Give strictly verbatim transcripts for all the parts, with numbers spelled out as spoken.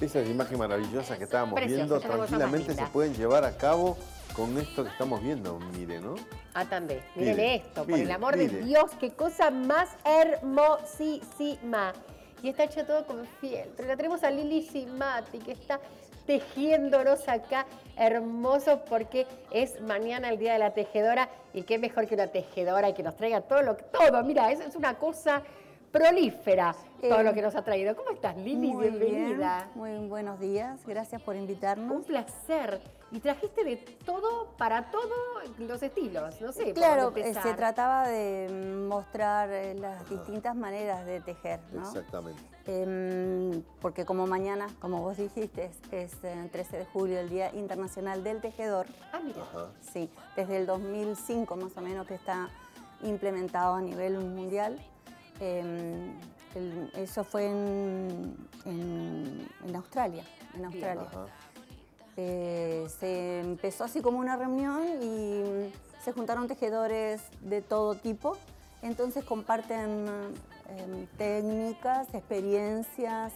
Esas imágenes maravillosas que estábamos Precioso, viendo es una cosa tranquilamente más se linda. pueden llevar a cabo con esto que estamos viendo, mire, ¿no? Ah, también. Miren Mire, esto, por mire, el amor mire. de Dios, qué cosa más hermosísima. Y está hecho todo con fieltro. Y la tenemos a Lili Simati, que está tejiéndonos acá, hermoso, porque es mañana el Día de la Tejedora. Y qué mejor que una tejedora y que nos traiga todo lo que... Todo, mira, es, es una cosa prolífera, todo Eh, lo que nos ha traído. ¿Cómo estás, Lili? Muy Bienvenida. bien, muy buenos días. Gracias por invitarnos. Un placer. Y trajiste de todo para todos los estilos, no sé. por Claro, dónde eh, empezar. se trataba de mostrar eh, las distintas maneras de tejer, ¿no? Exactamente. Em, porque como mañana, como vos dijiste, es, es el trece de julio, el Día Internacional del Tejedor. Ah, mira. Ajá. Sí, desde el dos mil cinco más o menos que está implementado a nivel mundial. Eh, el- eso fue en, en- en Australia, en Australia. Ajá. Eh, se empezó así como una reunión y se juntaron tejedores de todo tipo, entonces comparten eh, técnicas, experiencias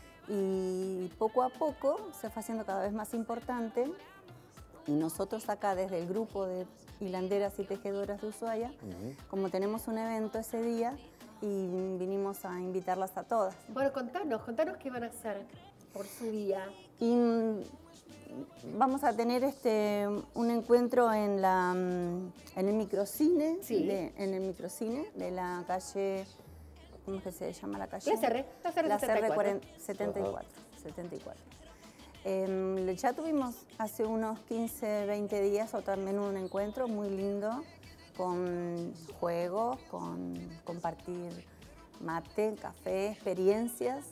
y poco a poco se fue haciendo cada vez más importante. Y nosotros acá desde el grupo de hilanderas y tejedoras de Ushuaia, Ujú. como tenemos un evento ese día y vinimos a invitarlas a todas. Bueno, contanos, contanos qué van a hacer por su día. Y mm, vamos a tener este, un encuentro en, la, mm, en el microcine, Sí. de, en el microcine de la calle, ¿cómo es que se llama la calle? La C R, la C R La C R setenta y cuatro. cuarenta, setenta y cuatro. setenta y cuatro. Eh, ya tuvimos hace unos quince, veinte días o también un encuentro muy lindo con juegos, con compartir mate, café, experiencias.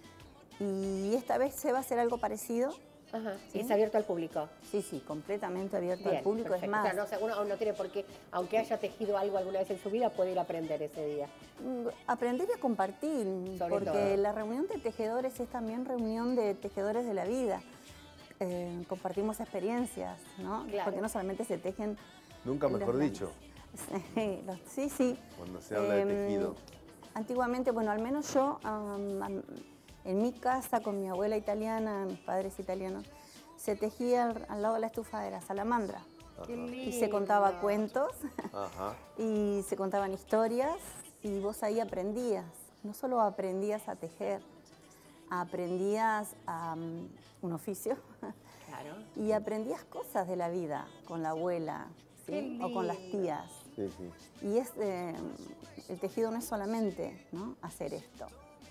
Y esta vez se va a hacer algo parecido. Ajá, Sí. y es abierto al público. Sí, sí, completamente abierto Bien, al público. perfecto. Es más, O sea, no, se- uno no tiene por qué, aunque haya tejido algo alguna vez en su vida, puede ir a aprender ese día. mm, aprender y a compartir, Sobre porque todo. la reunión de tejedores es también reunión de tejedores de la vida. Eh, compartimos experiencias, ¿no? Claro. Porque no solamente se tejen... Nunca mejor los- dicho, Sí, los- sí, sí. cuando se habla de Em, tejido. Antiguamente, bueno, al menos yo, am, am, en mi casa, con mi abuela italiana, mis padres italianos, se tejía al, al lado de la estufa de la salamandra. Qué Ajá. lindo. Y se contaba cuentos, Ajá. y se contaban historias, y vos ahí aprendías. No solo aprendías a tejer, aprendías a, um, un oficio, Claro. y aprendías cosas de la vida con la abuela, ¿sí? Qué O con las lindo. tías. Sí, sí. Y es, eh, el tejido no es solamente, ¿no?, hacer esto.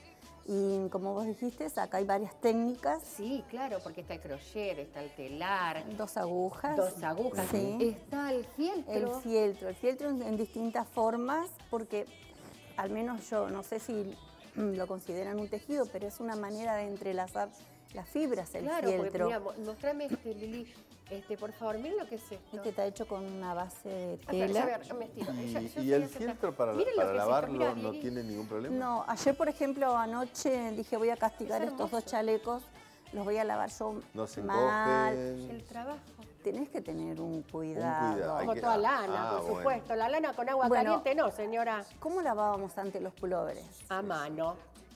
Y como vos dijiste, acá hay varias técnicas, Sí, claro, porque está el crochet, está el telar, dos agujas. dos agujas, Sí. está el El fieltro. fieltro, el fieltro en, en distintas formas, porque al menos yo, no sé si mm, lo consideran un tejido, pero es una manera de entrelazar las fibras, el Claro, porque fieltro. mira, mostrame este, Lili, este, por favor, mira lo que es esto. Este está hecho con una base de Ah, ya, tela. ya ver, me estiro. ¿Y, Ya- yo y soy el acepta- fieltro para, Miren lo para que es esto, lavarlo mira, no Lili. tiene ningún problema? No, ayer por ejemplo, anoche dije voy a castigar Es estos dos hermoso. chalecos, los voy a lavar yo No se mal. encogen. El trabajo. Tenés que tener un cuidado. cuidado, hay Como que- toda lana, ah, por bueno. supuesto. La lana con agua Bueno. caliente no, señora. ¿Cómo lavábamos antes los pulóveres? A mano.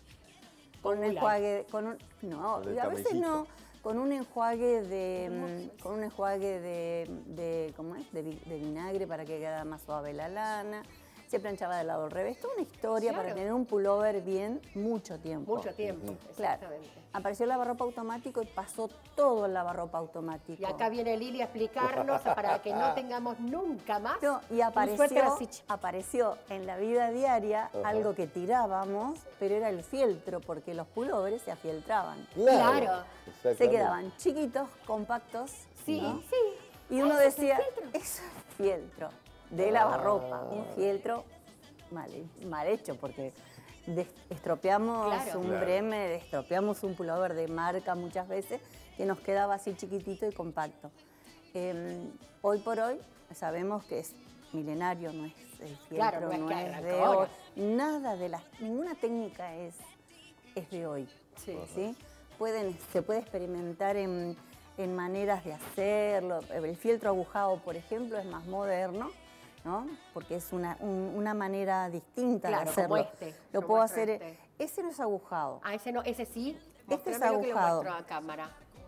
Con un un enjuague, con un, no, Con el y a veces cabellito. no, con un enjuague de, Hermoso. mm, con un enjuague de, de ¿cómo es? De, vi- de vinagre para que quede más suave la lana. Se planchaba del lado al revés. Toda una historia Claro. para tener un pullover bien mucho tiempo. Mucho tiempo, Claro. exactamente. Apareció el lavarropa automático y pasó todo el lavarropa automático. Y acá viene Lili a explicarnos para que no tengamos nunca más No, y un suéter apareció, así. apareció en la vida diaria Ajá. algo que tirábamos, pero era el fieltro, porque los pullovers se afieltraban. Claro. Se Exactamente. quedaban chiquitos, compactos. Sí, ¿no? sí. Y uno Ah, ¿eso es decía, el fieltro? eso es fieltro, de Ah. lavarropa, un fieltro mal, mal hecho, porque des- estropeamos Claro. un Claro. breme, estropeamos un pullover de marca muchas veces, que nos quedaba así chiquitito y compacto. Eh, hoy por hoy sabemos que es milenario, no es el fieltro, Claro, no es no que es arrancó de ahora. hoy, nada de las, ninguna técnica es, es de hoy. Sí. ¿sí? Pueden, se puede experimentar en, en maneras de hacerlo. El fieltro agujado, por ejemplo, es más moderno, ¿no? Porque es una, un- una manera distinta Claro, de hacerlo. como este, Lo como puedo este, hacer. este. Ese no es agujado. Ah, ese no, ese sí. Este es Mostrame lo que le agujado. muestro a cámara.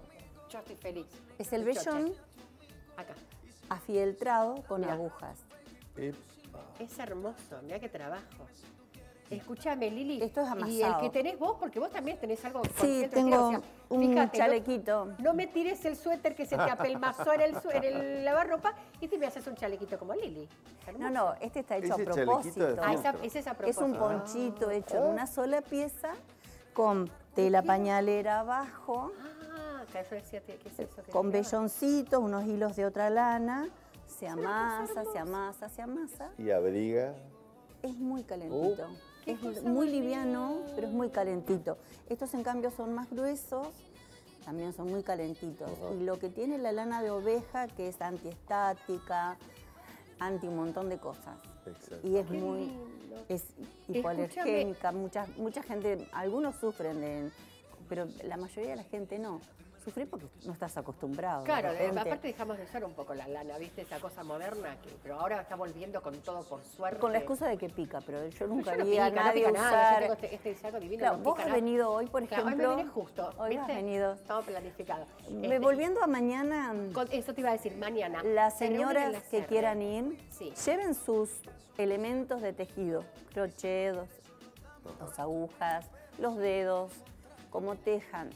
Yo estoy feliz. Es el Choche. vellón Acá. afieltrado con Mirá. agujas. Epa. Es hermoso, mirá qué trabajo. Escúchame, Lili. Esto es Y el amasado. que tenés vos, porque vos también tenés algo con Sí, fieltro tengo tierra, o sea, un fíjate, no- chalequito. No, me tires el suéter que se te apelmazó en el, su- en el lavarropa y te me haces un chalequito como Lili. No, no, este está hecho a Ese chalequito propósito. de Ah, esa, fieltro. ese es a Es propósito. un ponchito hecho en una sola pieza con tela pañalera abajo, Ah, que yo decía, ¿qué es eso? que con tiraba? velloncitos, unos hilos de otra lana. Se amasa, se amasa, se amasa. Y abriga. Es muy calentito. Qué Es cosa muy más liviano, linda. pero es muy calentito. Estos, en cambio, son más gruesos, también son muy calentitos. Ajá. Y lo que tiene la lana de oveja, que es antiestática, anti un montón de cosas. Exacto. Y es Qué muy lindo. es Escúchame. hipoalergénica, mucha, mucha gente, algunos sufren de, pero la mayoría de la gente no. Sufrí porque no estás acostumbrado. de Claro, de- repente. aparte dejamos de usar un poco la lana, ¿viste? Esa cosa moderna, que, pero ahora está volviendo con todo por suerte. Con la excusa de que pica, pero yo nunca Yo no vi pica, a no nadie pica nada, usar. yo tengo este, este saco divino, Claro, no vos pica has nada. venido hoy, por Claro, ejemplo. hoy me vine justo, Hoy has ¿viste? venido. Todo planificado. Me Este, volviendo a mañana, con- eso te iba a decir, mañana. las se reúnen en señoras la que Serre. quieran ir, Sí. lleven sus elementos de tejido, crochet, dos, dos agujas, los dedos, como tejan.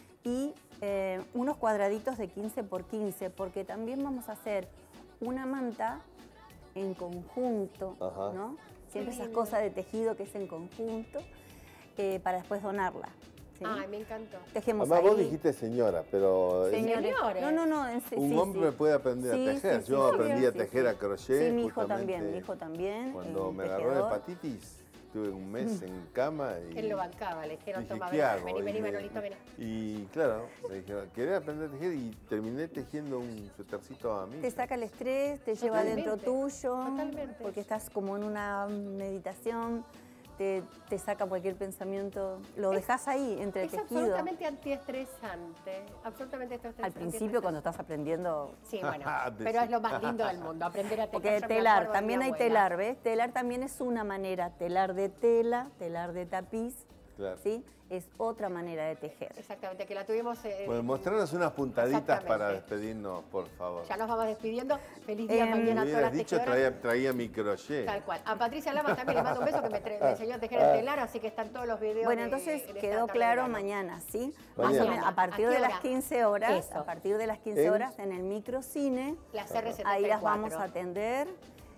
Y eh, unos cuadraditos de quince por quince, porque también vamos a hacer una manta en conjunto, Ajá. ¿no? Siempre Qué esas lindo. cosas de tejido que es en conjunto, eh, para después donarla. ¿sí? Ay, me encantó. Tejemos Además, vos ahí. dijiste señora, pero es- Señores. Señores. No, no, no. en- sí, un sí, hombre sí. puede aprender Sí, a tejer. sí, Yo sí, aprendí sí, a tejer sí. a crochet. Sí, mi hijo justamente también, mi hijo también. Cuando eh, me agarró tejedor. la hepatitis, estuve un mes en cama y Él lo bancaba, le dijeron, dije, toma, ¿qué ven, hago? vení, Y vení, me- Manolito, vení. Y claro, me dijeron, ¿querés aprender a tejer? Y terminé tejiendo un suétercito a mí. Te saca el estrés, te lleva Totalmente, dentro tuyo, totalmente. porque estás como en una meditación, te, te saca cualquier pensamiento, lo dejas ahí, entre el Es tejido. absolutamente antiestresante. Absolutamente antiestresante. Al principio, cuando estás aprendiendo. Sí, bueno, Decís. pero es lo más lindo del mundo, aprender a tejer. Porque Yo me telar, acuerdo de también mi hay abuela. telar, ¿ves? Telar también es una manera, telar de tela, telar de tapiz, Claro. ¿sí? Es otra manera de tejer. Exactamente, que la tuvimos... eh, Bueno, mostrarnos unas puntaditas Exactamente. para despedirnos, por favor. ya nos vamos despidiendo. Feliz día Em, mañana a Me todas las hubieras dicho, tejedoras. traía, traía mi crochet. Tal cual. A Patricia Lamas también le mando un beso que me, tre- me enseñó a tejer el telar, así que están todos los videos. Bueno, de- entonces en esta quedó tarde claro de verano. mañana, ¿sí? Mañana. Más o menos, a partir ¿A qué de las hora? quince horas, Eso. a partir de las quince ¿En? horas en el microcine, Las R setenta y cuatro. ahí las vamos a atender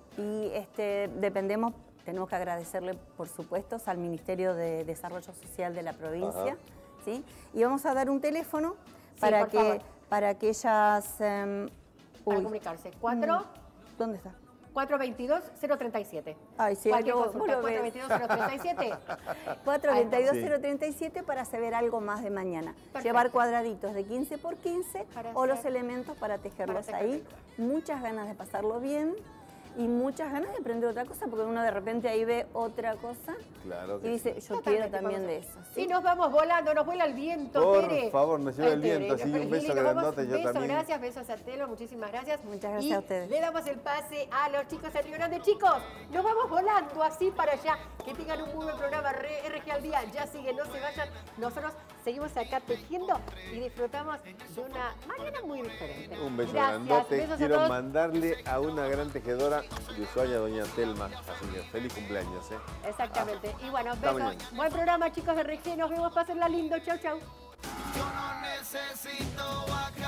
y este, dependemos, tenemos que agradecerle, por supuesto, al Ministerio de Desarrollo Social de la provincia, Ajá. ¿sí? Y vamos a dar un teléfono Sí, para, por que, favor. para que ellas... em, Para uy, comunicarse. cuatro ¿dónde está? cuatro veintidós cero treinta y siete. Ay, sí, Cualquier vos- consulta, vos lo cuatro ves. veintidós cero treinta y siete. cuatro dos dos Sí. cero tres siete para saber algo más de mañana. Perfecto. Llevar cuadraditos de quince por quince Para o los hacer- elementos para tejerlos para ahí. tejerlo. Muchas ganas de pasarlo bien y muchas ganas de aprender otra cosa porque uno de repente ahí ve otra cosa Claro y que dice, sí. yo Totalmente quiero también podemos de hacer. eso. ¿sí? Y nos vamos volando, nos vuela el viento, Por Tere. favor, nos lleva Ay, el Tere, viento, así que un Lili, beso nos vamos. grandote, yo Beso, también. gracias, besos a Telo, muchísimas gracias. Muchas gracias Y a ustedes. le damos el pase a los chicos de Río Grande. Chicos, nos vamos volando así para allá. Que tengan un muy buen programa, R- RG al día. Ya sigue, no se vayan. Nosotros seguimos acá tejiendo y disfrutamos de una mañana muy diferente. Un beso Gracias, grandote. besos a Quiero todos. mandarle a una gran tejedora de Ushuaia, doña Telma. Así que feliz cumpleaños, ¿eh? Exactamente. Y bueno, Hasta besos. mañana. Buen programa, chicos de R G. Nos vemos, pásenla lindo. Chau, chau. Yo no necesito bajar.